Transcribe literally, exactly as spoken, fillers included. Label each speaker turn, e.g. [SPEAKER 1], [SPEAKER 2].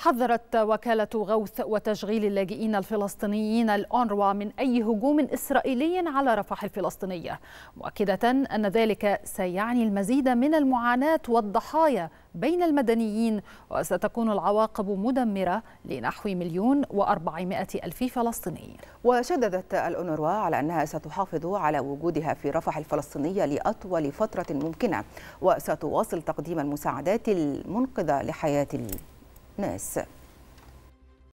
[SPEAKER 1] حذرت وكالة غوث وتشغيل اللاجئين الفلسطينيين الأونروا من أي هجوم إسرائيلي على رفح الفلسطينية، مؤكدة أن ذلك سيعني المزيد من المعاناة والضحايا بين المدنيين، وستكون العواقب مدمرة لنحو مليون وأربعمائة ألف فلسطيني.
[SPEAKER 2] وشددت الأونروا على أنها ستحافظ على وجودها في رفح الفلسطينية لأطول فترة ممكنة، وستواصل تقديم المساعدات المنقذة لحياة الناس.